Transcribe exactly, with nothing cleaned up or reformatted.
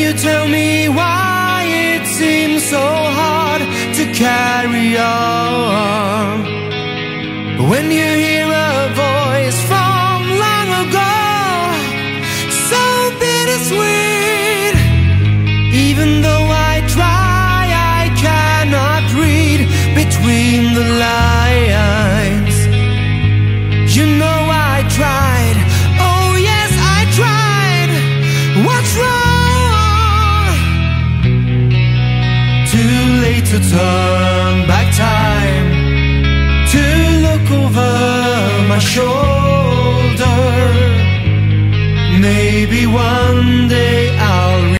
you tell me why it seems so hard to carry on? When you hear a voice from long ago, so bittersweet, even though I try, I cannot read between the lines.